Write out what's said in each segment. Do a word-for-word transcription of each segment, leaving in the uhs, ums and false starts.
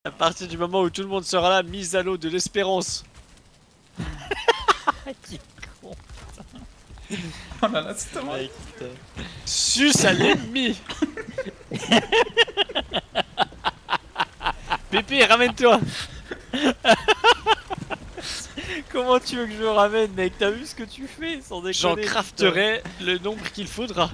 À partir du moment où tout le monde sera là, mise à l'eau de l'espérance. Qui con. Oh là là, c'est tellement... Ouais, Suce à l'ennemi. Pépé, ramène-toi. Comment tu veux que je le ramène, mec? T'as vu ce que tu fais sans déconner? J'en crafterai le nombre qu'il faudra.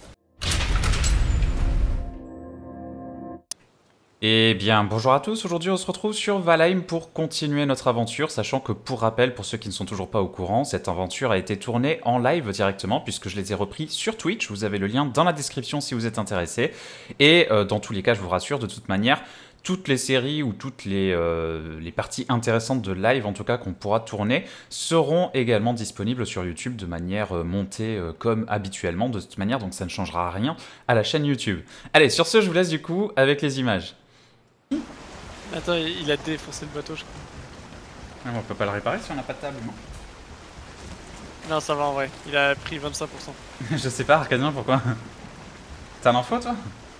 Eh bien, bonjour à tous, aujourd'hui on se retrouve sur Valheim pour continuer notre aventure, sachant que pour rappel, pour ceux qui ne sont toujours pas au courant, cette aventure a été tournée en live directement, puisque je les ai repris sur Twitch, vous avez le lien dans la description si vous êtes intéressé, et euh, dans tous les cas, je vous rassure, de toute manière, toutes les séries ou toutes les, euh, les parties intéressantes de live, en tout cas qu'on pourra tourner, seront également disponibles sur YouTube de manière euh, montée euh, comme habituellement, de toute manière, donc ça ne changera rien à la chaîne YouTube. Allez, sur ce, je vous laisse du coup avec les images. Attends, il a défoncé le bateau, je crois. Ah, on peut pas le réparer si on n'a pas de table, non? Non, ça va en vrai. Il a pris vingt-cinq pour cent. Je sais pas, Arcadien, pourquoi? T'as un info, toi?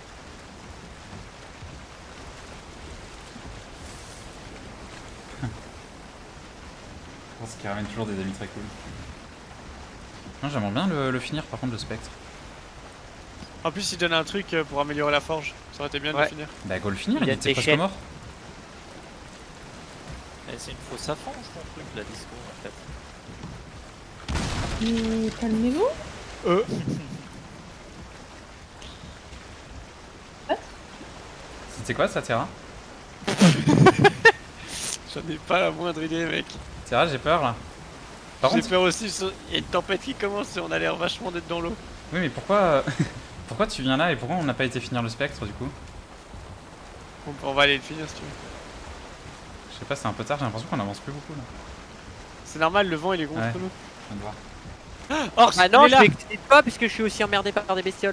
Je pense qu'il ramène toujours des amis très cool. Moi, j'aimerais bien le, le finir, par contre, le spectre. En plus, il donne un truc pour améliorer la forge. Ça aurait été bien de Ouais. le finir. Bah, go le finir, Il il y a était des presque chaînes. mort. Eh, c'est une fausse affange ton truc, la disco en fait. Mais calmez-vous. Euh. C'était quoi, ça, Terra? J'en ai pas la moindre idée, mec. Terra, j'ai peur, là. Par J'ai contre... peur aussi, il y a une tempête qui commence et on a l'air vachement d'être dans l'eau. Oui, mais pourquoi... pourquoi tu viens là et pourquoi on n'a pas été finir le spectre, du coup? On, on va aller le finir si tu veux. Je sais pas, c'est un peu tard, j'ai l'impression qu'on avance plus beaucoup, là. C'est normal, le vent il est contre Ouais. nous. Je viens de voir. Oh, Ah non, je vais exciter pas puisque je suis aussi emmerdé par des bestioles.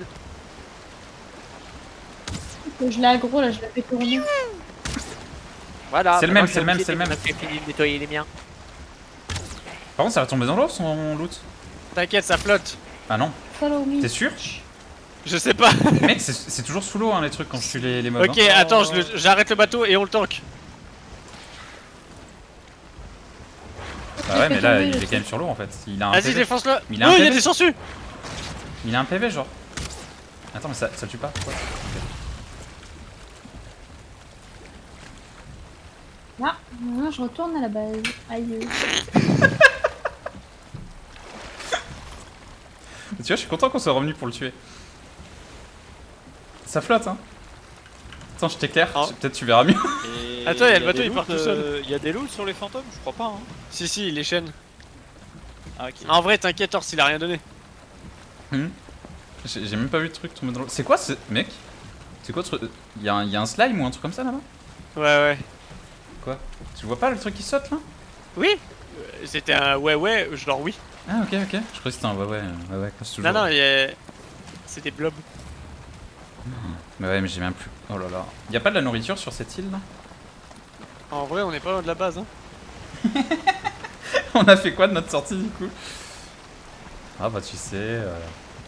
Je l'ai aggro là, je l'ai fait tourner. Voilà. C'est le maintenant, même, je suis c'est le même, obligé c'est le même. de fini de nettoyer les miens. Par contre, ça va tomber dans l'eau, son loot? T'inquiète, ça flotte. Ah non. Follow me. T'es sûr? Je sais pas. Mec, c'est c'est toujours sous l'eau, hein, les trucs, quand je tue les, les mobs. Ok, hein. attends, je le- j'arrête le bateau et on le tank. Bah ouais, mais là, il est quand même sur l'eau, en fait. Il a un Vas-y, P V. défonce-le. Il a un Oh, il y a P V. des sangsues. Il a un P V, genre. Attends, mais ça, ça tue pas? Pourquoi? Ah, non, je retourne à la base. Aïe. Tu vois, je suis content qu'on soit revenu pour le tuer. Ça flotte, hein. Attends, je t'éclaire, Oh. tu- peut-être tu verras mieux. Et Attends, il y a le des bateau, il part loots, tout seul. euh, Il y a des loots sur les fantômes? Je crois pas. Hein. Si, si, les chaînes. Ah, ok. En vrai, t'inquiète, Ors, il a rien donné. Hmm. J'ai j'ai même pas vu de truc tomber dans l'eau. C'est quoi ce mec? C'est quoi ce truc? Y'a un, y a un slime ou un truc comme ça là-bas? Ouais, ouais. Quoi? Tu vois pas le truc qui saute là? Oui. Euh, C'était un ouais, ouais, genre oui. Ah, ok, ok. Je croyais que c'était un ouais, ouais, ouais, ouais, comme toujours. Non, non, il y a... c'est des blobs. Mais ouais, mais j'ai même plus. Oh là là. Y'a pas de la nourriture sur cette île là? En vrai, on est pas loin de la base, hein. On a fait quoi de notre sortie du coup? Ah bah tu sais. Euh...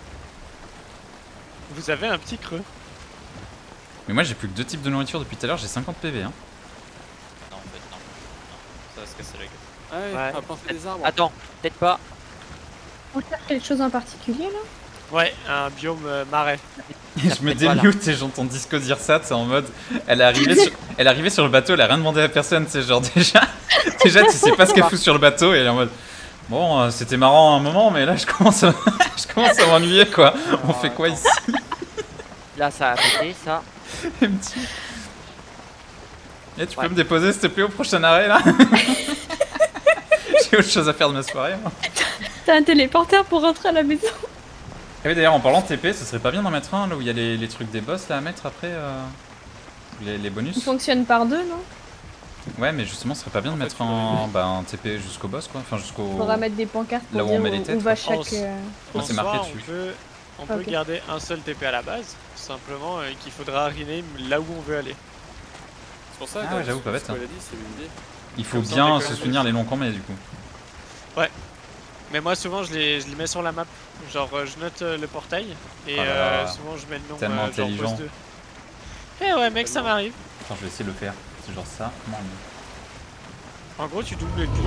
Vous avez un petit creux. Mais moi j'ai plus que deux types de nourriture depuis tout à l'heure, j'ai cinquante P V hein. Non, en fait, non. non. Ça va se casser la gueule. Ouais, Ouais. on va planter des arbres. Attends, peut-être pas. On cherche quelque chose en particulier là? Ouais, un biome euh, marais. Je me Voilà. démute et j'entends Disco dire ça, c'est en mode. Elle est arrivée sur... elle est arrivée sur le bateau, elle a rien demandé à personne, c'est genre déjà. Déjà tu sais pas ce qu'elle fout sur le bateau et elle est en mode. Bon, euh, c'était marrant à un moment, mais là je commence à, je commence à m'ennuyer quoi. On fait quoi ici? Là, ça a pété, ça. Elle me tue. Eh, tu Ouais. peux me déposer s'il te plaît au prochain arrêt là? J'ai autre chose à faire de ma soirée. Moi. T'as un téléporteur pour rentrer à la maison? Et oui, d'ailleurs, en parlant de T P, ce serait pas bien d'en mettre un là où il y a les, les trucs des boss là à mettre après euh, les, les Il bonus? fonctionne par deux, non? Ouais, mais justement, ce serait pas bien de En fait, mettre tu un, bah, un T P jusqu'au boss quoi. Enfin, jusqu'au. On pourra mettre des pancartes pour Là où on dire met les où, têtes, où va quoi. chaque... euh, Ouais, En c'est soi, marqué on dessus. peut, on peut Ok. garder un seul T P à la base. Simplement euh, qu'il faudra rename là où on veut aller. C'est pour ça Ah que ouais, j'avoue, pas bête, ce qu'elle hein. a dit, c'est une idée. Il faut Comme ça, on bien décolle se plus. souvenir les longs qu'on met du coup. Mais moi, souvent, je les, je les mets sur la map. Genre, euh, je note euh, le portail et Oh là euh, là. souvent je mets le nom. Tellement euh, genre intelligent. boss deux. Eh ouais, mec, ça Tellement. m'arrive. Attends, je vais essayer de le faire. C'est genre ça. Non, En gros, tu doubles clic.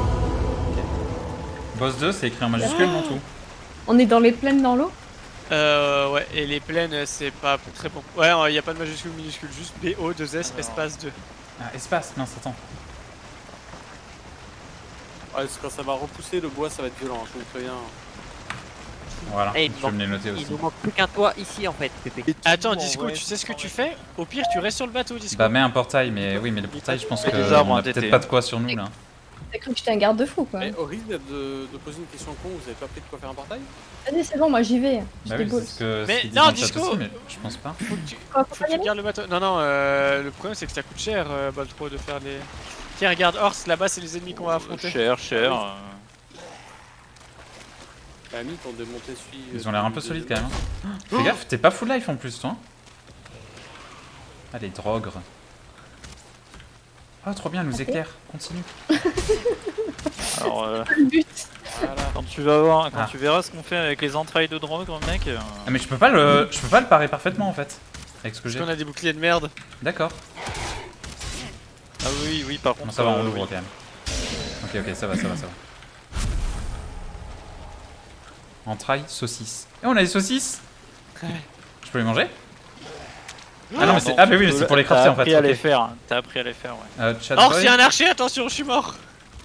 Boss deux, c'est écrit en majuscule, non tout? On est dans les plaines dans l'eau. Euh, ouais, et les plaines, c'est pas très bon. Ouais, il n'y a pas de majuscule minuscule, juste B O deux S espace deux. Ah, espace, mince, attends. Ouais, parce que quand ça va repousser, le bois, ça va être violent, je vous préviens. Voilà, Et il tu peux me les noter Il aussi. nous manque plus qu'un toit ici en fait, Pépé. Attends, Disco, tu sais ce que tu fais? Au pire, tu restes sur le bateau, Disco. Bah, mets un portail, mais oui, mais le portail, je pense Mais que des arbres on a en T T, peut-être hein. pas de quoi sur nous là. T'as cru que j'étais un garde-fou quoi. Mais au risque de, de poser une question con, vous avez pas appris de quoi faire un portail? Vas-y, c'est bon, moi j'y vais. Bah J'étais oui, beau. c'est ce que. Mais ce qu'ils disent non, dans le chat Disco aussi, mais je pense pas. Faut que tu, Quoi, faut que tu gardes le bateau. Non, non, euh, le problème c'est que ça coûte cher, euh, Baltro, de faire les. Tiens, regarde, Horse, là-bas, c'est les ennemis qu'on va affronter. Cher, cher. euh. Bah, Ami, t'ont démonté celui. Ils ont l'air un peu solides quand même. hein. Fais gaffe, t'es pas full life en plus, toi. Allez, drogre. Oh, trop bien, elle nous éclaire. Continue. Alors, euh, Le but. Voilà. quand tu vas voir, quand Ah. tu verras ce qu'on fait avec les entrailles de drogue, mec. euh, Ah, mais je peux pas le, je peux pas le parer parfaitement en fait. Avec ce que Parce j'ai. qu'on a des boucliers de merde. D'accord. Ah oui, oui, par contre. Bon, ça va, on euh, l'ouvre oui. quand même. Ok, ok, ça va, ça va, ça va. Entrailles, saucisses. Et on a des saucisses. Ouais. Je peux les manger? Ah non, mais c'est. Ah, mais oui, mais c'est pour les T'as crafter en appris fait. à ok. les faire, hein. T'as appris à les faire, ouais. Euh, chat Horse, boy. il y a un archer, attention, je suis mort.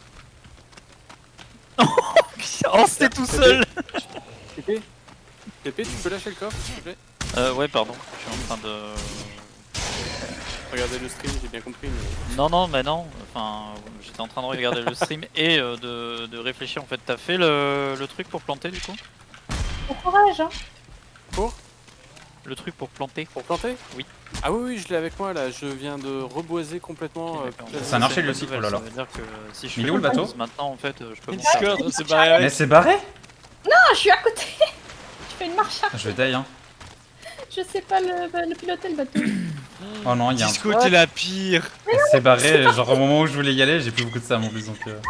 Oh, c'était tout seul. Pépé Pépé, tu peux lâcher le coffre, s'il te plaît? Euh, ouais, pardon. Je suis en train de. Regardez le stream, j'ai bien compris, mais. Non, non, mais non. Enfin, j'étais en train de regarder le stream et euh, de, de réfléchir. En fait, t'as fait le, le truc pour planter du coup? Bon courage, hein. Pour Le truc pour planter? Pour planter? Oui. Ah oui, oui, je l'ai avec moi là, je viens de reboiser complètement. Ok, euh, d'accord. toute la C'est un zone. archer, lui une aussi. bonne Oh là là. nouvelle, ça veut dire que si je Mais il fais est où, le la bateau pause maintenant, en fait, euh, je peux Et monter. Discord, c'est barré Mais avec. c'est barré? Ah, je suis à côté. Je fais une marche. Je vais die, hein. Je sais pas le, le piloter le bateau. Oh non, il y a un Disco, t'es la pire. C'est barré, genre au moment où je voulais y aller, j'ai plus beaucoup de ça en plus donc. Euh...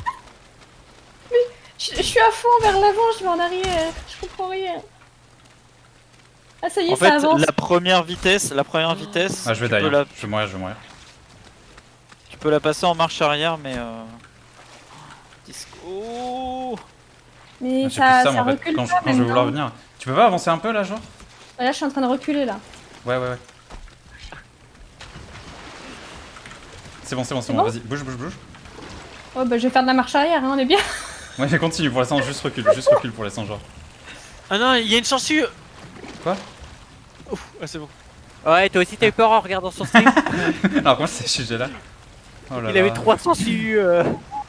Je, je suis à fond vers l'avant, je vais en arrière. Je comprends rien. Ah, ça y est, En ça fait, avance. la première vitesse, la première vitesse, Ah, je vais tu, die, peux hein. la, Je vais mourir, je vais mourir. tu peux la passer en marche arrière, mais euh... Disco. Mais J'ai ça, plus ça, ça moi, en fait, recule quand, je, pas quand je vais vouloir maintenant. venir. Tu peux pas avancer un peu là, genre? Là, je suis en train de reculer là. Ouais, ouais, ouais. C'est bon, c'est bon, c'est C'est bon, bon vas-y, bouge, bouge, bouge. Oh, bah, je vais faire de la marche arrière, hein, on est bien. Ouais, mais continue pour l'instant, juste recule, juste recule pour l'instant, genre. Ah non, il y a une sangsue. Quoi? Ouf, ah c'est bon. Ouais, toi aussi t'as eu peur en regardant son stream. Alors, comment c'est ce sujet là? Oh là Il là. avait trois sangsues. Euh...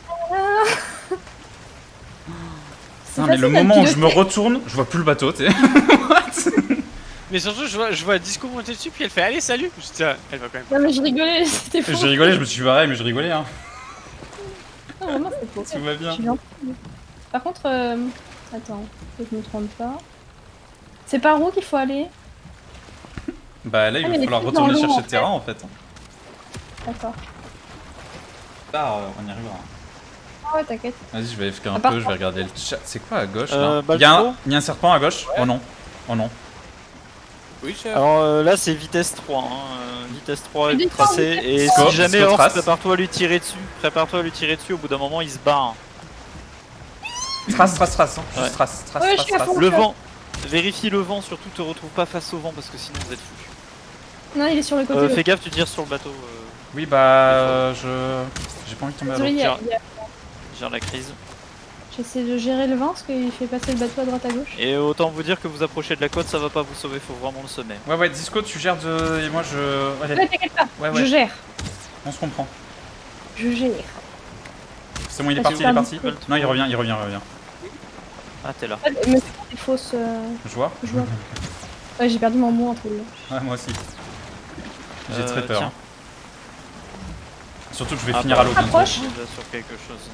C'est Non, mais le facile à moment où je me piloter. retourne, je vois plus le bateau, tu sais. Mais surtout, je vois, je vois Disco monter dessus, puis elle fait allez, salut. Je dis, ah, elle va quand même. Non, mais je rigolais, c'était faux. J'ai rigolé, je me suis barré, mais je rigolais, hein. Non, vraiment, c'est faux. Tout va bien. Je suis gentille. Par contre, euh... attends, que je me trompe pas. C'est par où qu'il faut aller? Bah là, il Ah, va mais les falloir trucs dans retourner l'eau, chercher en le terrain en fait. D'accord. Ah, euh, on y arrivera. Ah ouais, t'inquiète. Vas-y, je vais F K un Ah, par peu, je vais regarder le chat. C'est quoi à gauche Euh, là? bah, il, y a le un, il y a un serpent à gauche? Oh non. Oh non. Oui, chef. Alors euh, là c'est vitesse trois, hein. euh, vitesse trois Mais est dis-toi, tracé vitesse et trois. si jamais Scope Horse, trace. prépare-toi à lui tirer dessus, prépare-toi à lui tirer dessus, au bout d'un moment il se barre. Trace, trace, trace. Hein. Juste Ouais. trace, trace, Ouais, je trace, suis à trace. fond. Le vent, vérifie le vent, surtout te retrouve pas face au vent parce que sinon vous êtes foutu. Non, il est sur le côté. Euh, l'autre. fais gaffe, tu tires sur le bateau, euh, Oui, bah. euh, je. J'ai pas envie de tomber à Désolé, l'eau. il y a- il y a- gère la crise. j'essaie de gérer le vent parce qu'il fait passer le bateau à droite à gauche. Et autant vous dire que vous approchez de la côte, ça va pas vous sauver, faut vraiment le semer. Ouais, ouais, Disco, tu gères de. Et moi je. Allez, Ouais, t'inquiète pas, ouais, je ouais, gère. on se comprend. Je gère. C'est bon, il est Ah, parti, tu il est vas parti. me- Non, il revient, il revient, il revient. Ah t'es là. Ah, mais c'est pas des fausses euh, Je vois. joueurs. Ouais, j'ai perdu mon mot entre les deux. Ouais, moi aussi. J'ai Euh, très peur. tiens. hein. Surtout que je vais Ah, finir à l'eau bientôt. Approche. Déjà sur quelque chose.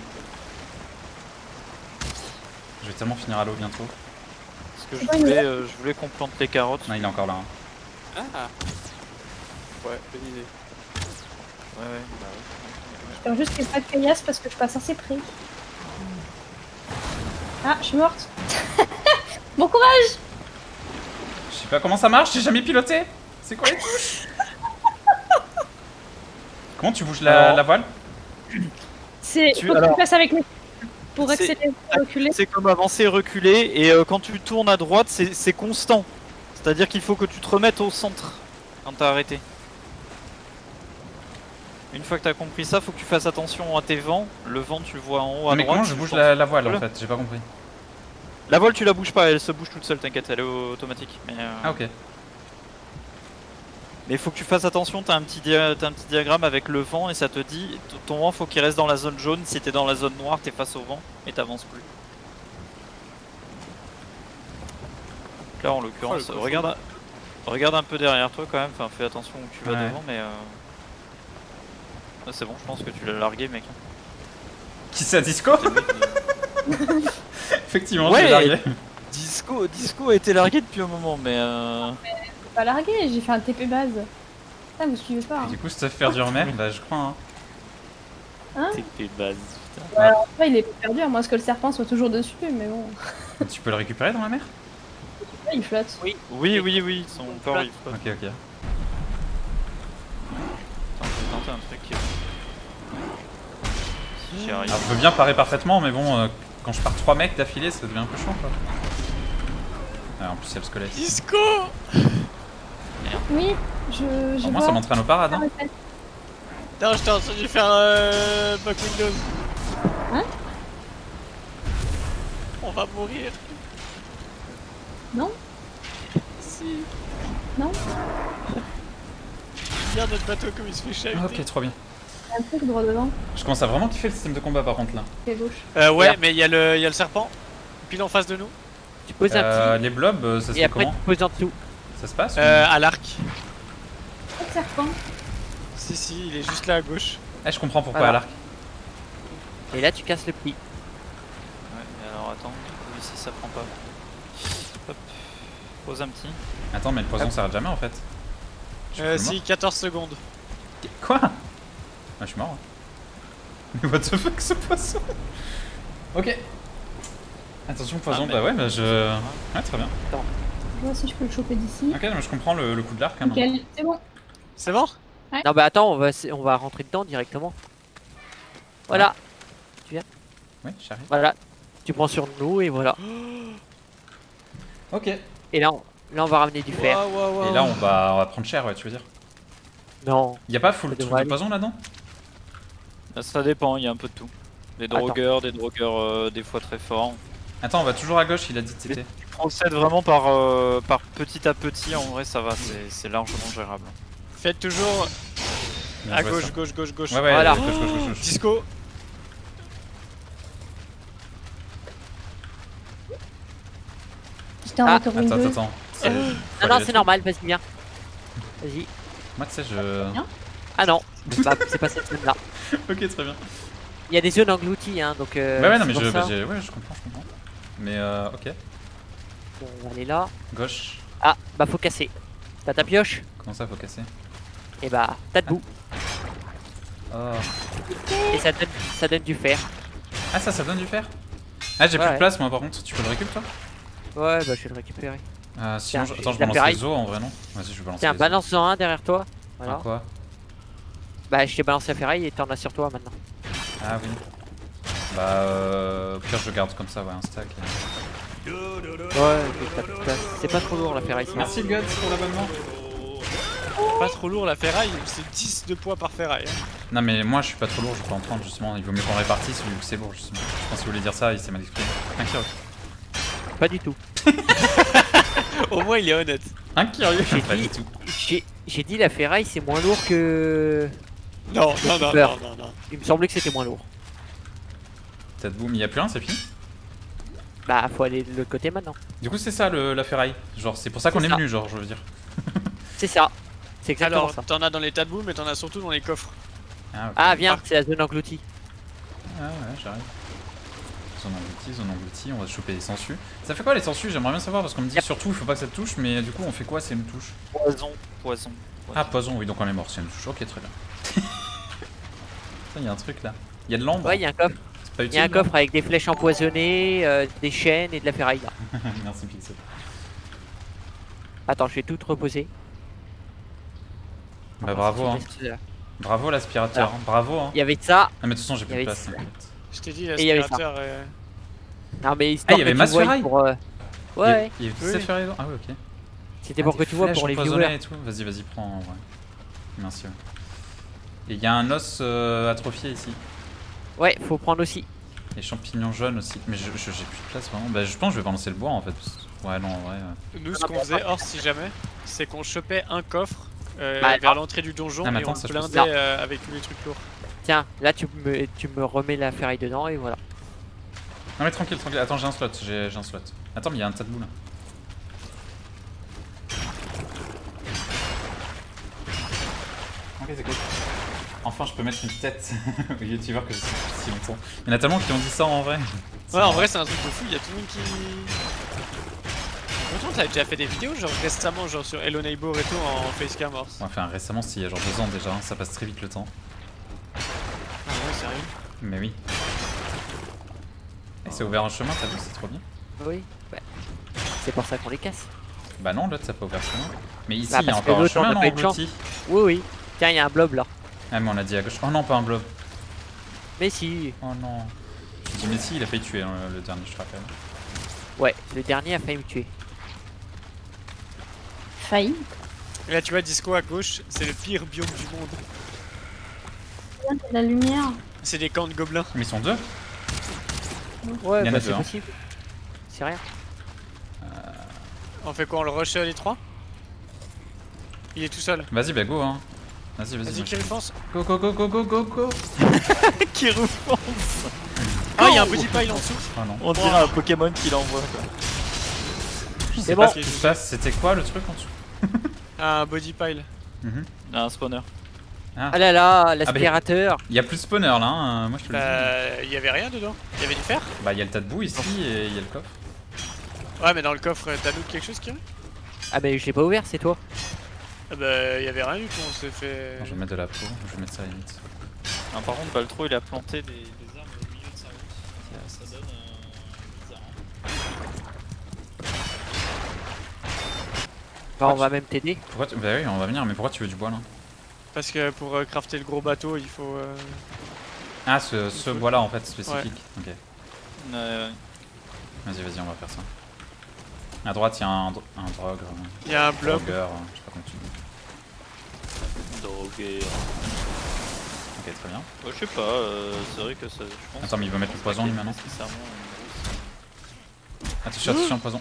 Je vais tellement finir à l'eau bientôt. Parce que C'est je pas une voulais, euh, je voulais qu'on plante les carottes. Non, il est encore là. hein. Ah. Ouais, bonne idée. Ouais ouais, bah ouais. J'espère juste qu'il n'y a pas de caillasse parce que je passe assez près. Ah, je suis morte. Bon courage. Je sais pas comment ça marche, j'ai jamais piloté. C'est quoi les touches? Comment tu bouges la, Alors- la voile? C'est. Tu- Faut que alors- tu passes avec mes. Pour C'est- accélérer, reculer. C'est comme avancer, reculer, et euh, quand tu tournes à droite, c'est c'est constant. C'est-à-dire qu'il faut que tu te remettes au centre quand t'as arrêté. Une fois que t'as compris ça, faut que tu fasses attention à tes vents. Le vent, tu le vois en haut à Mais droite. comment je tu bouge penses- la, la voile en Voilà. fait? J'ai pas compris. La voile, tu la bouges pas, elle se bouge toute seule, t'inquiète, elle est automatique. Mais euh, Ah ok. mais il faut que tu fasses attention, t'as un, petit dia- t'as un petit diagramme avec le vent et ça te dit t- ton vent faut qu'il reste dans la zone jaune. Si t'es dans la zone noire, t'es face au vent et t'avances plus. Là en l'occurrence, Oh, le regarde, un- regarde un peu derrière toi quand même, enfin fais attention où tu vas Ouais. devant, mais euh... ah, c'est bon, je pense que tu l'as largué, mec. Qui c'est, Disco? Effectivement, Ouais. je l'ai largué. Disco, Disco a été largué depuis un moment, mais euh... J'ai pas largué, j'ai fait un T P base. Ah, vous suivez pas. Et Hein. du coup, ça fait faire du remer? Bah, je crois. Hein. c'est tes bases, putain. Ouais, en vrai, il est perdu, à moins que le serpent soit toujours dessus, mais bon. Tu peux le récupérer dans la mer? Ouais, il flotte. Oui, oui, oui, oui, son corps il flotte. Ok, ok. Attends, je vais tenter un truc. Si j'y arrive. Alors, je veux bien parer parfaitement, mais bon, euh, quand je pars trois mecs d'affilée, ça devient un peu chiant quoi. Ah, en plus, il y a le squelette. Disco. Oui, je. je Au moins, ça vois. m'entraîne au parade, hein. Non, je t'ai entendu faire euh, back windows. Hein? On va mourir. Non? Si. Non? Regarde notre bateau comme il se fait chahuter. Ok, trop bien. Il y a un truc droit devant, Je commence à vraiment kiffer le système de combat par contre là. qui est gauche. Euh, ouais, Regarde. mais il y, a le- il y a le serpent. Pile en face de nous. Tu poses un Euh, petit les blobs, euh, ça se et fait après comment? tu poses en dessous. Ça se passe? ou- Euh, à l'arc. Pas de serpent. Si, si, il est juste là à gauche. Eh, je comprends pourquoi Voilà. à l'arc. Et là tu casses le pli. Ouais, mais alors attends, oui, si ça prend pas. Hop, pose un petit. Attends, mais le poison s'arrête jamais en fait. Je suis Euh, full si, quatorze secondes. mort. Quoi? Ah, je suis mort. hein. Mais what the fuck ce poisson? Ok. Attention poison, Ah, mais- bah ouais, bah je... Ouais, très bien. Je vois si je peux le choper d'ici. Ok, non, mais je comprends le, le coup de l'arc. Hein, Nickel, c'est bon. C'est bon? Non bah attends, on va, s- on va rentrer dedans directement. Voilà, Oui, j'arrive. voilà. Tu prends sur nous et voilà. Ok. Et là on, là on va ramener du fer. Waouh, waouh, waouh. Et là, on va, on va prendre cher, ouais, tu veux dire. Non. Y'a pas full Ça truc devrait de poison là-dedans? Là, ça dépend, il y a un peu de tout. Des Attends. drogueurs, des drogueurs euh, des fois très forts. Attends, on va toujours à gauche, il a dit T T. Tu procèdes vraiment par, euh, par petit à petit, en vrai ça va, c'est c'est largement gérable. Faites toujours Bien à joué, gauche, ça. gauche, gauche, gauche. Ouais, ouais, Voilà. gauche, gauche, gauche, gauche. Disco. J'étais en Ah, motor Attends, window. attends, attends. C'est- faut Non aller non là-dessus. c'est normal, vas-y viens. Vas-y. Moi, tu sais, je. Ah non, bah, c'est pas cette zone là. Ok, très bien. Il y a des zones englouties hein donc euh, ouais, ouais, non, c'est mais pour je, ça. bah, j'ai- ouais, je comprends, je comprends. Mais euh, ok. Bon, on va aller là. Gauche. Ah bah faut casser. T'as ta pioche? Comment ça, faut casser? Et bah t'as debout. Oh. Et ça donne, ça donne du fer. Ah, ça, ça donne du fer? Ah, j'ai plus Ouais. de place, moi, par contre. Tu peux le récupérer, toi? Ouais bah je vais le récupérer. Euh, sinon, Tiens, je... attends, je la balance ferraille. les os en vrai, non? Vas-y, je balance Tiens, les os. balance-en un derrière toi. Voilà. Ah, quoi? Bah je t'ai balancé la ferraille et t'en as sur toi maintenant. Ah, oui. Bah, euh. Au pire, je garde comme ça, ouais, un stack. et- Ouais, t'as plus de place. C'est pas trop lourd la ferraille. c'est Merci, Guts, pour l'abonnement. Pas trop lourd la ferraille, c'est dix de poids par ferraille. hein. Non, mais moi, je suis pas trop lourd, je peux en prendre, justement. Il vaut mieux qu'on répartisse vu que c'est lourd, justement. Je pense qu'il voulait dire ça, il s'est mal exprimé. Un curieux. bien. Pas du tout. Au moins il est honnête. Un curieux, J'ai pas dit- du tout. J'ai j'ai dit la ferraille c'est moins lourd que... Non, non, non, peur. non, non, non. Il me semblait que c'était moins lourd. Peut-être boum, il y a plus un, c'est fini? Bah faut aller de l'autre côté maintenant. Du coup, c'est ça le, la ferraille. Genre, c'est pour ça qu'on C'est est ça. venu, genre, je veux dire. C'est ça. C'est exactement Alors, ça. t'en as dans les tas de boue, mais t'en as surtout dans les coffres. Ah, ok. Ah viens, c'est la zone engloutie. Ah ouais, j'arrive. Zone engloutie, zone engloutie, on va choper les sangsues. Ça fait quoi les sangsues? J'aimerais bien savoir parce qu'on me dit Yep. surtout il faut pas que ça te touche, mais du coup on fait quoi si elle me touche? Poison, poison. Ah, poison, oui, donc on est mort si elle me touche. Ok, très bien. Il y a un truc là. Il y a de l'ambre. Ouais, il y a un coffre. C'est pas Il utile. y a un non coffre avec des flèches empoisonnées, euh, des chaînes et de la ferraille là. Merci Pixel. Attends, je vais tout reposer. Bah bravo, hein. Reste là. Bravo l'aspirateur, Alors. bravo hein. Il y avait ça. Ah mais de toute façon j'ai Il y plus de avait place, ça. t'inquiète. Je t'ai dit, Et il y avait ça. l'aspirateur. euh, Non mais Ah, histoire il y avait que tu masse vois ferraille. pour. euh, Il y a- Ouais, il y a Oui. cette ferraille dedans. Ah ouais ok. c'était Ah, pour des que tu vois flèches pour les empoisonnées viewers. et tout. Vas-y vas-y prends ouais. Merci ouais. Et il y a un os euh, atrophié ici. Ouais, faut prendre aussi. Les champignons jaunes aussi. Mais je je- j'ai plus de place vraiment. Bah je pense que je vais balancer le bois en fait. parce que- Ouais non en vrai. euh. Nous, ce qu'on faisait, hors si jamais, c'est qu'on chopait un coffre euh, Bah, vers non. l'entrée du donjon Ah, mais et attends, on ça, le je pense- blindait euh, avec tous les trucs lourds. Tiens, là tu me, tu me remets la ferraille dedans et voilà. Non mais tranquille tranquille. Attends j'ai un slot. J'ai j'ai un slot. Attends mais il y a un tas de boules. Ok c'est cool. Enfin je peux mettre une tête au youtubeur que je suis depuis si longtemps. Il y en a tellement qui ont dit ça en vrai. Ouais, en vrai, c'est un truc de fou, il y a tout le monde qui. Pourtant, t'as déjà fait des vidéos, genre récemment, genre sur Hello Neighbor et tout en facecam hors. Ouais, enfin récemment c'était il y a genre deux ans déjà, ça passe très vite le temps. Ah ouais, sérieux. Mais oui. Et c'est ouvert un chemin, t'as vu, c'est trop bien. Oui, bah, c'est pour ça qu'on les casse. Bah non, l'autre ça peut ouvert chemin. Mais ici Bah, il y a parce que encore un l'autre, on chemin a non pas eu de englouti. Oui, oui. Tiens, il y a un blob là. Ah mais on a dit à gauche. Oh non, pas un blob. Mais si. Oh non. Je dis mais si, il a failli tuer hein, le dernier, je te rappelle. Ouais, le dernier a failli me tuer. Failli. Et là, tu vois, Disco à gauche, c'est le pire biome du monde. Regarde, il y a de la lumière. C'est des camps de gobelins. Mais ils sont deux. Ouais, Il y en a bah, deux, c'est hein. possible. C'est rien. On fait quoi, on le rush euh, les trois? Il est tout seul. Vas-y, bah go hein. Vas-y, vas-y. Vas-y, vas-y. Kiri pense. Go go go go go go go. Kiri pense. Ah, il y a un body pile en dessous. Oh non. On dirait un Pokémon qui l'envoie quoi. Je C'est sais bon. pas ce qui se passe, c'était quoi le truc en dessous? Un body pile. Mhm. Un spawner. Ah. Ah là là, l'aspirateur. Il y a plus de spawner là, hein, moi je te le dis. Bah, il y avait rien dedans. Il y avait du fer. Bah il y a le tas de boue ici et il y a le coffre. Ouais, mais dans le coffre, t'as d'autres quelque chose, Kiri? Ah bah je l'ai pas ouvert, c'est toi. Ah bah, il y avait rien du tout, on s'est fait. Non, je vais mettre de la peau, je vais mettre ça à la limite. Ah, par contre, Baltro il a planté des, des arbres au milieu de sa route. Ça, ça donne euh, bizarre. Bah on va même t'aider. Pourquoi tu... Bah oui, on va venir, mais pourquoi tu veux du bois là? Parce que pour euh, crafter le gros bateau, il faut. euh, Ah, ce, ce bois là en fait spécifique. Ok. Ouais, ouais. Vas-y, vas-y, on va faire ça. À droite, il y a un, dro- un drogue. Il y a un blob. Drogueur, euh, je sais pas comment tu dis. Drogué. Ok, très bien. Ouais, je sais pas, euh, c'est vrai que ça. Je pense Attends, mais il va mettre le poison lui maintenant. nécessairement une grosse- Attention, attention, poison.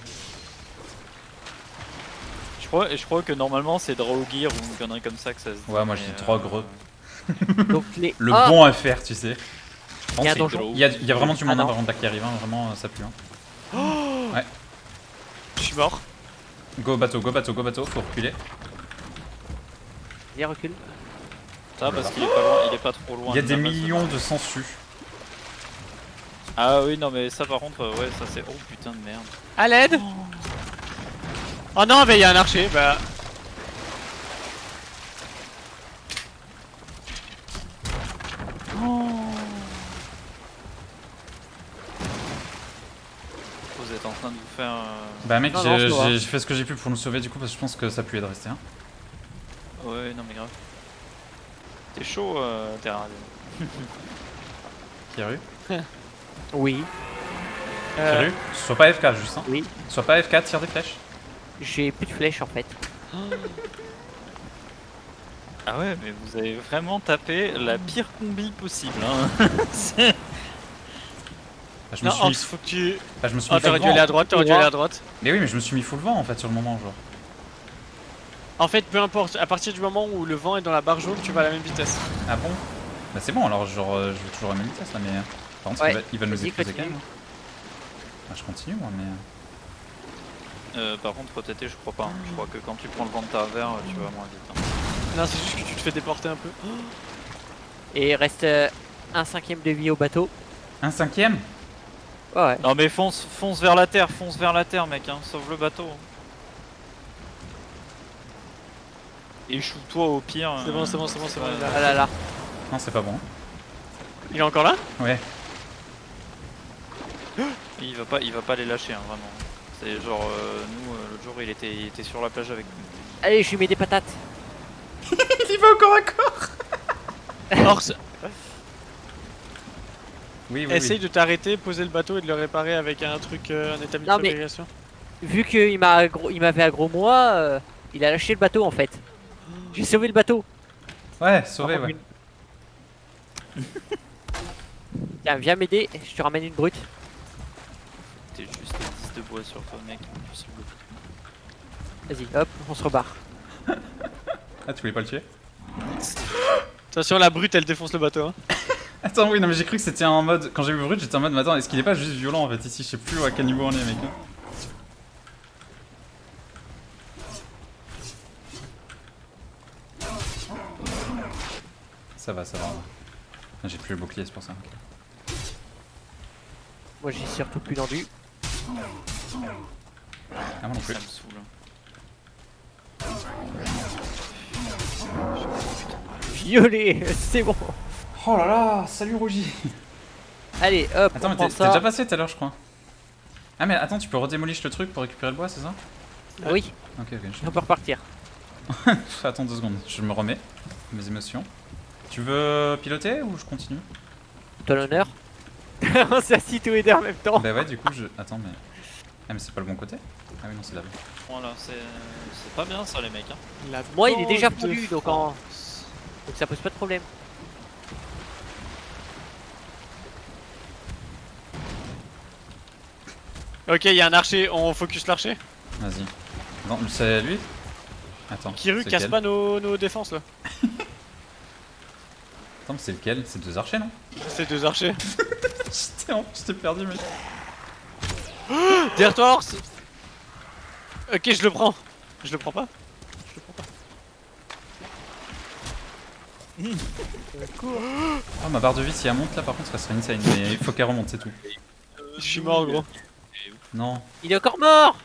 Je crois, je crois que normalement c'est Draugir ou une connerie comme ça que ça se dit. Ouais, moi je mais, dis euh, Drogre. Donc les. Le Ah, bon à faire, tu sais. Il y a un C'est- donjon. Il y, a, il y a vraiment du Ah monde non. par contre là qui arrive, hein, vraiment euh, ça pue. Hein. Je suis mort. Go bateau, go bateau, go bateau, faut reculer. Viens, recule. Ça parce qu'il est pas loin, il est pas trop loin. Il y a de des la base. millions de sangsues. Ah oui, non mais ça par contre, euh, ouais, ça c'est. Oh putain de merde. À l'aide. Oh non, mais il y a un archer, bah. Vous êtes en train de vous faire. euh, Bah mec, Non, j'ai non, c'est vrai. j'ai- j'ai fait ce que j'ai pu pour nous sauver du coup parce que je pense que ça pue de rester. Hein. Ouais, non mais grave. T'es chaud, euh, Terra. Kiru Oui, Euh, Kiru Sois pas F K juste. Hein. oui. Sois pas F K, tire des flèches. J'ai plus de flèches en fait. Ah ouais, mais vous avez vraiment tapé la pire combi possible. Hein. C'est- Bah, je me non, suis Hans, mis, faut que tu. bah, je me suis Oh, mis full t'aurais dû aller vent. à droite, t'aurais dû aller à droite. Mais oui, mais je me suis mis full vent en fait sur le moment genre. En fait, peu importe, à partir du moment où le vent est dans la barre jaune, tu vas à la même vitesse. Ah bon? Bah c'est bon alors genre euh, je vais toujours à la même vitesse là mais... euh, Par contre Ouais. il va, il va nous Vas-y, écraser quand continue. même. Bah, je continue moi mais... euh, Euh, par contre, T T, je crois pas. Je crois que quand tu prends le vent de ta verre, tu vas moins vite. hein. Non, c'est juste que tu te fais déporter un peu. Et il reste euh, un cinquième de vie au bateau. Un cinquième? Ouais, ouais. Non mais fonce, fonce vers la terre, fonce vers la terre, mec. Hein. Sauve le bateau. hein. Échoue-toi au pire. C'est euh, bon, c'est bon, c'est bon, c'est bon. ouais. il est là. Ah là là. Non c'est pas bon. Il est encore là? Ouais. Il va pas, il va pas les lâcher, hein, vraiment. C'est genre, euh, nous, euh, l'autre jour, il était, il était sur la plage avec nous. Allez, je lui mets des patates. Il y va encore à corps. Ors, Oui, oui, essaye oui. de t'arrêter, poser le bateau et de le réparer avec un truc, euh, un établi de Non, mais- fabrication. Vu qu'il m'a aggro- il m'avait aggro moi, euh, il a lâché le bateau en fait. J'ai sauvé le bateau. Ouais, sauvé, ouais. Tiens, viens m'aider, je te ramène une brute. T'es juste dix de bois sur toi, mec. Tu sais le- Vas-y, hop, on se rebarre. Ah, tu voulais pas le tuer? Attention, la brute elle défonce le bateau. Hein. Attends, oui, non, mais j'ai cru que c'était en mode. Quand j'ai vu Brut, j'étais en mode, mais attends, est-ce qu'il est pas juste violent en fait ici? Je sais plus à quel niveau on est, mec. Ça va, ça va. Ah, j'ai plus le bouclier, c'est pour ça. Moi j'ai surtout plus d'endu. Ah, moi non plus. Ça me saoule. Violet, c'est bon. Oh là là, salut Rougi. Allez, hop, Attends, on mais prend t'es t'es ça. déjà passé tout à l'heure, je crois. Ah, mais attends, tu peux redémolir le truc pour récupérer le bois, c'est ça? Oui, Ok, ok. on peut repartir. je- Attends deux secondes, je me remets. Mes émotions. Tu veux piloter ou je continue? Toi l'honneur. On s'est assis tous les deux en même temps. Bah ouais, du coup, je. Attends, mais. Ah, mais c'est pas le bon côté? Ah, oui, non, c'est là. Voilà, c'est c'est pas bien ça, les mecs. Hein. La Moi il est déjà bande de fondu donc en... France. Donc ça pose pas de problème. Ok, il y a un archer, on focus l'archer. Vas-y. Non, c'est lui? Attends. Kiru c'est casse lequel pas nos, nos défenses là. Attends, mais c'est lequel? C'est deux archers, non? C'est deux archers. J'étais en... j'étais perdu, mec. Derrière toi, Ors. Ok, je le prends. Je le prends pas. Je le prends pas. Oh, ma barre de vie, si elle monte là, par contre, ça serait insane. Mais il faut qu'elle remonte, c'est tout. Je suis mort, gros. Non. Il est encore mort.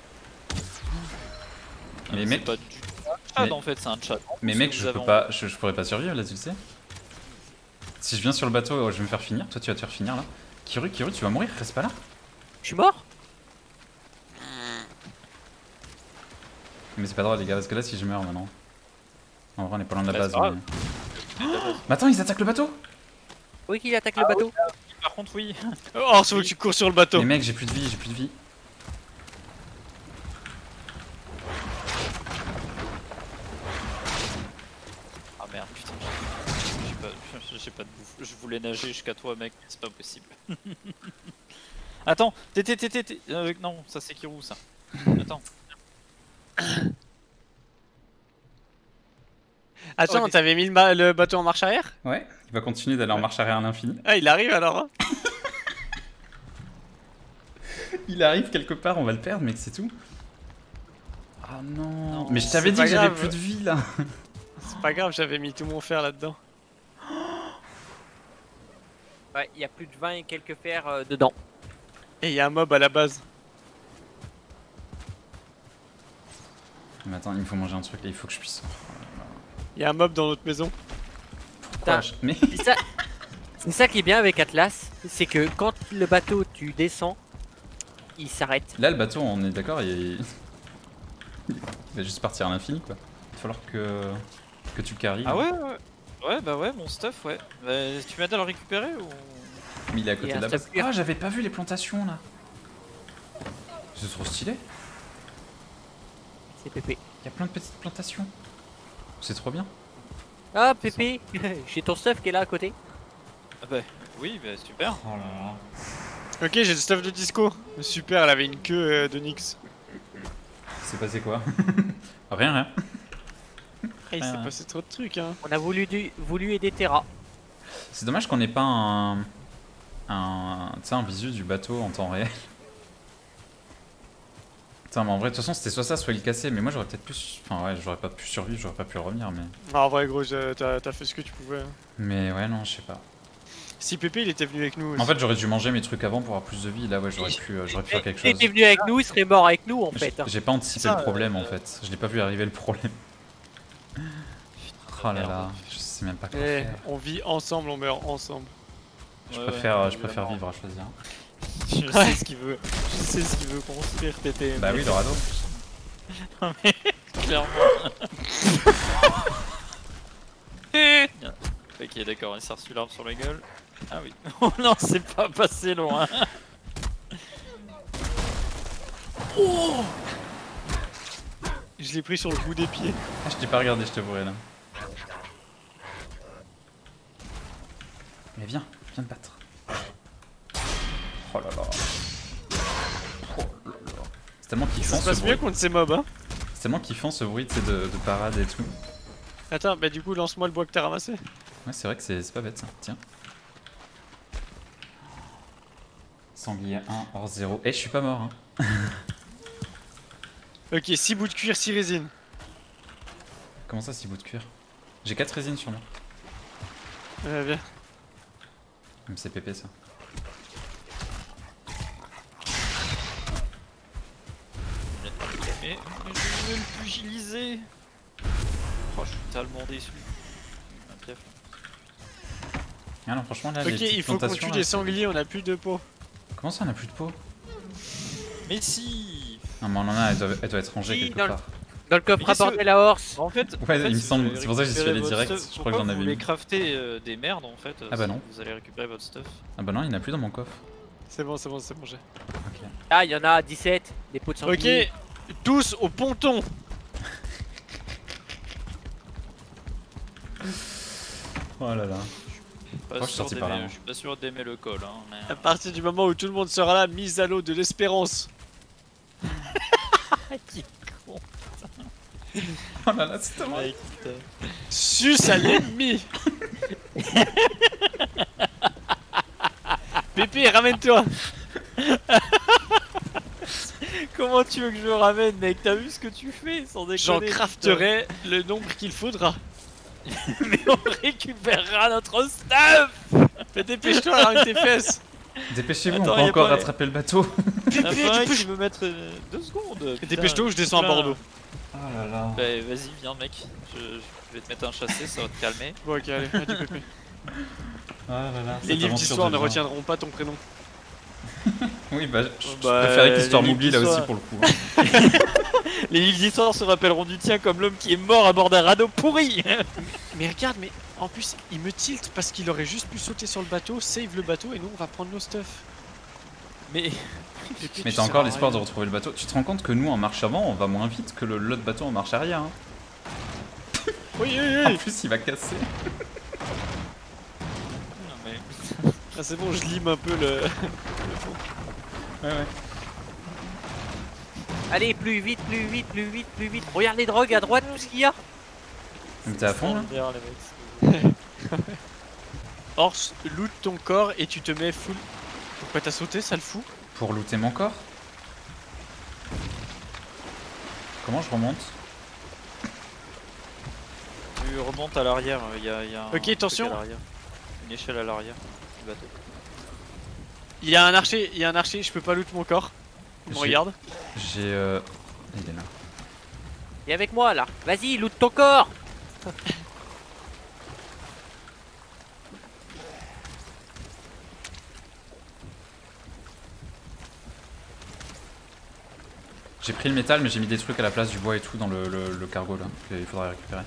Mais c'est mec- pas du chat mais- en fait, c'est un chat. Mais Parce mec, que je vous peux avez- pas. Je, je pourrais pas survivre là, tu le sais. Si je viens sur le bateau, je vais me faire finir. Toi, tu vas te faire finir là. Kiru, Kiru, tu vas mourir, reste pas là. Je suis mort. Mais c'est pas drôle, les gars, parce que là, si je meurs maintenant. En vrai, on est pas loin de la Bah, base. c'est pas Mais... mais attends, ils attaquent le bateau! Oui qu'il attaque le bateau. Par contre, oui. Ors, faut que tu cours sur le bateau. Mais mec, j'ai plus de vie, j'ai plus de vie. Ah merde, putain. J'ai pas, j'ai pas de bouffe. Je voulais nager jusqu'à toi, mec, mais c'est pas possible. Attends, t'es, t'es, t'es, t'es, t'es- euh, non, ça c'est Kirou, ça. Attends. Attends, Oh, des- t'avais mis le, ma- le bateau en marche arrière? Ouais, il va continuer d'aller en marche arrière à l'infini. Ah, il arrive alors. Hein. Il arrive quelque part, on va le perdre, mec, c'est tout. Ah non. Non, Mais je t'avais c'est dit pas que j'avais grave. plus de vie là. C'est pas grave, j'avais mis tout mon fer là-dedans. Ouais, il y a plus de vingt et quelques fers euh, dedans. Et il y a un mob à la base. Mais attends, il me faut manger un truc là, il faut que je puisse. Il y a un mob dans notre maison. Pourquoi je- Mais. C'est ça... c'est ça qui est bien avec Atlas, c'est que quand le bateau tu descends, il s'arrête. Là, le bateau, on est d'accord, il... il va juste partir à l'infini quoi. Il va falloir que. que tu carries. Ah ouais, ouais. Ouais, bah ouais, mon stuff, ouais. Bah, tu m'aides à le récupérer ou. Mais il est à côté Il y a de la un base. sapeur. Ah, j'avais pas vu les plantations là. C'est trop stylé. C'est Pépé. Il y a plein de petites plantations. C'est trop bien. Ah Pépé, j'ai ton stuff qui est là à côté. Ah bah oui, bah super. Oh là là. Ok, j'ai le stuff de disco. Super, elle avait une queue euh, de Nyx. C'est passé quoi? Rien, rien. Hey, il s'est Ah. passé trop de trucs, hein. On a voulu, du... voulu aider Terra. C'est dommage qu'on ait pas un. un. tu sais, un visu du bateau en temps réel. Putain, mais en vrai, de toute façon, c'était soit ça, soit il cassait. Mais moi, j'aurais peut-être pu. Enfin, ouais, j'aurais pas pu survivre, j'aurais pas pu revenir. Mais. Ah, en vrai, gros, je- t'as t'as fait ce que tu pouvais. hein. Mais ouais, non, je sais pas. Si Pépé, il était venu avec nous aussi. En fait, j'aurais dû manger mes trucs avant pour avoir plus de vie. Là, ouais, j'aurais pu, euh, j'aurais pu faire quelque S'il chose. était venu avec nous, il serait mort avec nous en J'ai fait. hein. j'ai pas anticipé Ça, le problème en fait. Je l'ai pas vu arriver le problème. Oh là merde. là, je sais même pas quoi Eh, faire. on vit ensemble, on meurt ensemble. Je Ouais, préfère, ouais, je préfère vivre à choisir. Je sais ce qu'il veut. Je sais ce qu'il veut construire, Tété. Bah oui, Dorado. Clairement. Ok, d'accord, il s'est reçu l'arme sur la gueule. Ah oui. Oh non, c'est pas passé loin. Oh, je l'ai pris sur le bout des pieds. Ah, je t'ai pas regardé, je te vois là. Mais viens, viens te battre. Oh là là. Oh là là. C'est tellement kiffant Ça se ce passe bruit. mieux contre ces mobs, hein. C'est tellement kiffant ce bruit, tu sais, de, de parade et tout. Attends, bah du coup, lance-moi le bois que t'as ramassé. Ouais, c'est vrai que c'est pas bête ça. Tiens. Sanglier un, hors zéro. Eh, je suis pas mort, hein. Ok, six bouts de cuir, six résines. Comment ça, six bouts de cuir? J'ai quatre résines sur moi. Euh, viens. Même c'est pépé ça. Mais, mais je veux le pugiliser. Oh, je suis tellement déçu. Un piaf. Ah non, franchement là, les Ok, petites il faut qu'on plantations, tue là, les c'est- sangliers, on a plus de peau. Comment ça, on a plus de peau? Mais si. Non, mais on en a, elle doit, elle doit être rangée Si, quelque dans le- part. Dans le coffre Mais qu'est-ce apporté que- la horse. En fait, Ouais, en fait, il me si semble, vous c'est pour ça que j'y suis récupérez allé votre direct, stuff, je crois que pourquoi j'en avais vous voulez une. crafter euh, des merdes en fait. Ah bah si non. Vous allez récupérer votre stuff. Ah bah non, il n'y en a plus dans mon coffre. C'est bon, c'est bon, c'est bon, j'ai. Ok. Ah, il y en a dix-sept. Des pots de sanglier. Ok, tous au ponton. Oh là là. Pas Moi, je suis sûr sorti par là, d'aimer- moi. je suis pas sûr d'aimer le col. Hein, mais... À partir du moment où tout le monde sera là, mise à l'eau de l'espérance. Qui con. Oh là là, c'est tellement... Mec, putain. Suce à l'ennemi. Pépé, ramène-toi. Comment tu veux que je le ramène, mec? T'as vu ce que tu fais sans déconner? J'en putain. crafterai le nombre qu'il faudra. Mais on récupérera notre stuff. Mais dépêche-toi, arrête tes fesses. Dépêchez-vous, on Attends, peut y a encore pas- rattraper le bateau. Y'en a Pépé, pas un dépêche- qui veut mettre euh, deux secondes. putain. Dépêche-toi ou je descends à Putain. Bordeaux. Oh là là. Bah vas-y, viens mec. Je, je vais te mettre un chassé, ça va te calmer. Bon, ok, allez, vas-y, Pépé. Oh là là. Les cette livres aventure d'histoire ne devient- retiendront pas ton prénom. Oui, bah, je, je Bah, préférais que l'histoire les m'oublie là livres aussi d'histoire. pour le coup. hein. Les livres d'histoire se rappelleront du tien comme l'homme qui est mort à bord d'un radeau pourri. Mais regarde, mais en plus, il me tilt parce qu'il aurait juste pu sauter sur le bateau, save le bateau et nous on va prendre nos stuff. Mais Pépé, Mais tu t'as sers encore à l'espoir de rien. retrouver le bateau. Tu te rends compte que nous en marche avant, on va moins vite que le- l'autre bateau en marche arrière. Hein. Oui, oui, En oui. plus, il va casser. non, mais Ah, c'est bon, je lime un peu le. Ouais, ouais. Allez, plus vite, plus vite, plus vite, plus vite. Regarde les drogues à droite, tout ce qu'il y a. Mais t'es à fond là? extraordinaire, les mecs. Horse, loot ton corps et tu te mets full. Pourquoi t'as sauté, ça le fout? Pour looter mon corps? Comment je remonte? Tu remontes à l'arrière, il y a, y a un Ok, truc attention. à l'arrière. Une échelle à l'arrière du bateau. Il y a un archer, il y a un archer, je peux pas loot mon corps. Il me J'ai- regarde. J'ai... Euh... Il est là. Viens avec moi là. Vas-y, loot ton corps. J'ai pris le métal, mais j'ai mis des trucs à la place du bois et tout dans le, le, le cargo là, qu'il faudra récupérer.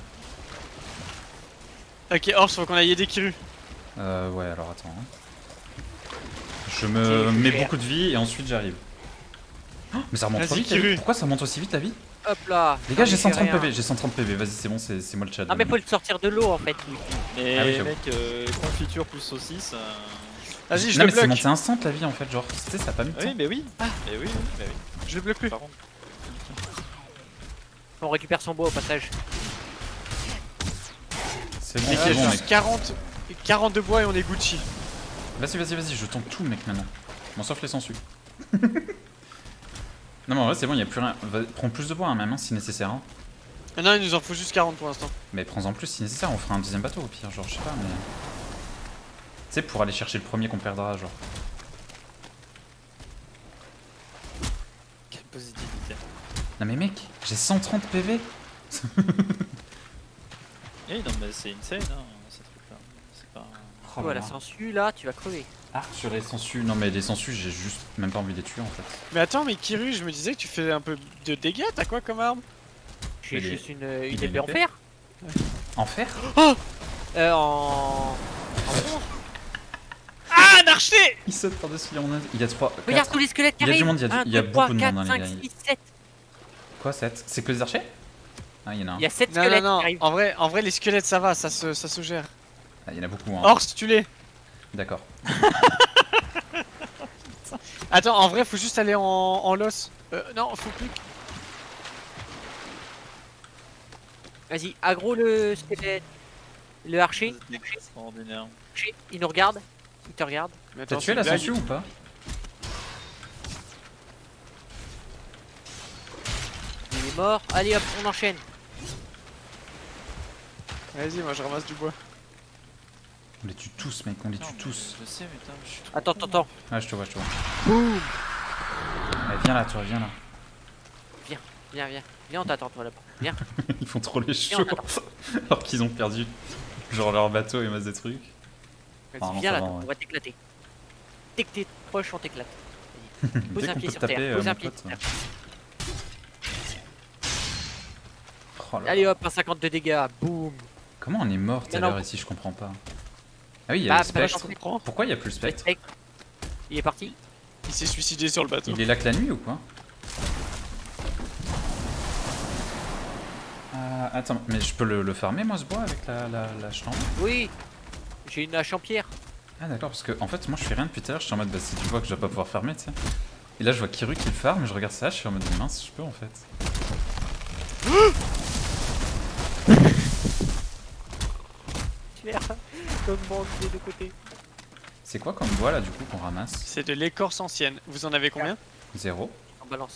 Ok, Horse, faut qu'on aille aider Kiru. Euh, ouais, alors attends. hein. Je me mets beaucoup de vie et ensuite j'arrive. Oh, mais ça remonte trop Vas-y, vite la vie. Kiru. Pourquoi ça monte aussi vite la vie? Hop là. Les gars, Ah, j'ai mais cent trente fais rien. P V, j'ai cent trente P V, vas-y c'est bon, c'est c'est moi le chat. Ah mais faut le sortir de l'eau en fait. lui. Mais Ah oui, j'avoue. mec, euh, confiture plus saucisse. euh, Vas-y, je Non le mais c'est bloque. monté instant la vie en fait, genre, tu sais, ça a pas mis de Oui, temps. mais oui. Mais oui, oui, mais oui. Je le bloque plus. Par contre, On récupère son bois au passage. C'est bon, Mec, c'est il y a bon mec. juste quarante, quarante de bois et on est Gucci. Vas-y, vas-y, vas-y, je tente tout mec maintenant. Bon, sauf les sangsues. Non mais en vrai c'est bon, il y a plus rien. Va- Prends plus de bois hein, même hein, si nécessaire. Hein. Ah non, il nous en faut juste quarante pour l'instant. Mais prends-en plus si nécessaire, on fera un deuxième bateau au pire, genre je sais pas mais... Tu sais, pour aller chercher le premier qu'on perdra, genre. quelle positivité. Non mais mec, j'ai cent trente P V. Eh non, mais c'est insane, hein, ces trucs-là. C'est pas. Oh là Voilà, là. sans su là, tu vas crever. Ah, sur les sangsues. Non mais les sangsues, j'ai juste même pas envie de les tuer en fait. Mais attends, mais Kiru, je me disais que tu fais un peu de dégâts, t'as quoi comme arme? J'ai Il est- juste une, il une est épée en épais. fer. En fer? Euh, en... en bronze. Ah, un archer! Il saute par-dessus les rondins. Il y a trois. Regarde quatre. tous les squelettes qui Il y a du arrivent. monde, il y a du- un, il y a deux, beaucoup trois, de monde, quatre, hein, les cinq, gars. six, sept. Quoi, sept? C'est que les archers? Ah, il y en a un. Il y a sept Non, non, squelettes non, qui arrivent. en vrai, en vrai, les squelettes ça va, ça se, ça se gère. Ah, il y en a beaucoup, hein. Horse, tu les. D'accord. Attends, en vrai, faut juste aller en, en loss. Euh, non, faut plus. que- Vas-y, aggro le squelette. Le archer. C'est extraordinaire. Archer, il nous regarde. Il te regarde. Mais T'as attends, tué c'est la une blague. sangsue ou pas? Il est mort. Allez hop, on enchaîne. Vas-y, moi je ramasse du bois. On les tue tous, mec, on les Non, tue mais tous. Je sais, mais putain, je suis trop Attends, con. attends, attends. Ouais, je te vois, je te vois. Boum. Allez, viens là, toi, viens là. Viens, viens. Viens, on t'attend, toi là-bas. Viens. Ils font trop les Viens, chauds. on t'attend. Alors qu'ils ont perdu, genre leur bateau et masse des trucs. Vas-y, Ah, non, viens ça là, va, on ouais. va t'éclater. Dès que t'es proche, on t'éclate. Vas-y. Pose Dès un qu'on pied peut sur taper, terre. euh, Pose mon un pied pote, sur terre. Oh là Allez là. hop, un cinquante de dégâts. Boum. Comment on est mort tout à Mais non. l'heure ici, je comprends pas. Ah oui, il y a Bah, le bah, spectre. j'en fais. Pourquoi il y a plus le spectre? Spectre. Il est parti. Il s'est suicidé sur le bateau. Il est là que la nuit ou quoi? Euh, attends, mais je peux le, le farmer moi ce bois avec la, la, la hache en haut? Oui. J'ai une hache en pierre. Ah d'accord, parce que en fait moi je fais rien depuis tout à l'heure, je suis en mode bah si tu vois que je vais pas pouvoir farmer, tu sais. Et là je vois Kiru qui le farm, je regarde ça, je suis en mode mince, je peux en fait. Claire. Comme bande des deux côtés. C'est quoi comme bois là du coup qu'on ramasse? C'est de l'écorce ancienne. Vous en avez combien? Zéro. En balance.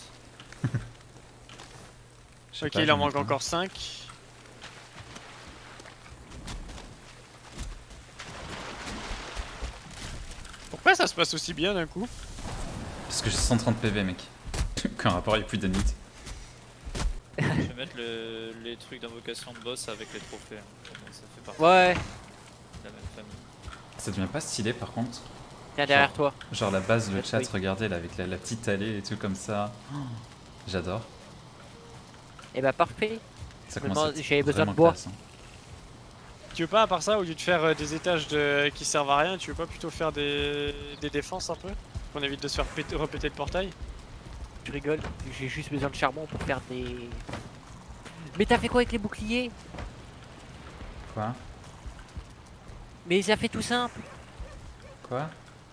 Je sais Ok, pas, il en j'en ai manque pas. encore cinq. Pourquoi ça se passe aussi bien d'un coup? Parce que j'ai cent trente P V mec. Qu'un rapport il y a plus d'années. Je vais mettre le- les trucs d'invocation de boss avec les trophées. hein. Bon, ça fait partie Ouais. de la même famille. Ça devient pas stylé par contre. Tiens, derrière toi. Genre la base, le Oui. chat, regardez là avec la, la petite allée et tout comme ça. Oh, j'adore. Et bah, parfait. Ça Je me commence à demande- être j'avais besoin de vraiment bois. classe, hein. Tu veux pas, à part ça, au lieu de faire euh, des étages de... qui servent à rien, tu veux pas plutôt faire des, des défenses un peu? Qu'on évite de se faire péter- repéter le portail? Je rigole. J'ai juste besoin de charbon pour faire des. Mais t'as fait quoi avec les boucliers? Quoi? Mais ça fait tout simple. Quoi?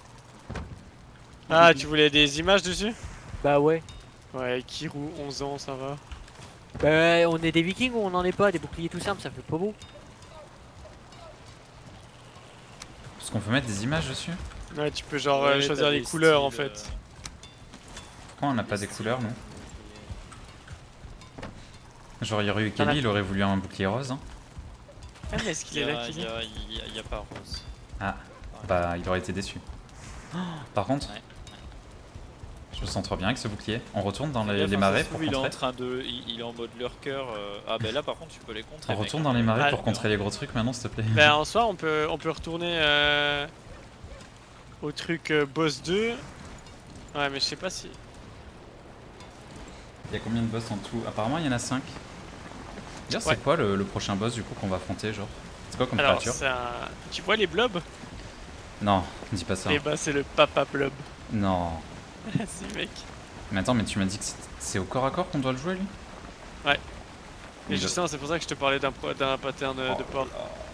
Ah, tu voulais des images dessus? Bah ouais. Ouais, Kiru, onze ans, ça va. Bah on est des vikings ou on en est pas? Des boucliers tout simples, ça fait pas beau. Parce qu'on peut mettre des images dessus? Ouais, tu peux genre euh, Ouais, choisir t'as les des couleurs en styles, fait. Pourquoi on n'a pas des couleurs nous? euh, Genre Yoru T'en as- Kelly il aurait voulu un bouclier rose hein? Ah, mais est-ce qu'il Il est y, là, a- Kili? il y a- il y a- il y a pas rose. Ah, bah il aurait été déçu. Oh, par contre, Ouais. je me sens trop bien avec ce bouclier. On retourne dans Fais les, gaffe, les hein, marais ça se pour trouve, il est en contrer. train de. Il, il est en mode lurker. euh, Ah bah là par contre tu peux les contrer. On mec, retourne hein. dans les marais Ah, pour contrer les gros trucs maintenant s'il te plaît. Bah en soi, on peut, on peut retourner euh, au truc euh, boss deux. Ouais, mais je sais pas si... Il y a combien de boss en tout? Apparemment il y en a cinq. D'ailleurs c'est Ouais. quoi le, le prochain boss du coup qu'on va affronter genre? C'est quoi comme Alors, créature? c'est un... Tu vois les blobs? Non, dis pas ça. Eh bah, c'est le papa blob. Non. Si, mec. Mais attends, mais tu m'as dit que c'est- c'est au corps à corps qu'on doit le jouer lui? Mais Il doit- justement, c'est pour ça que je te parlais d'un po- d'un pattern euh, Oh de port. là là.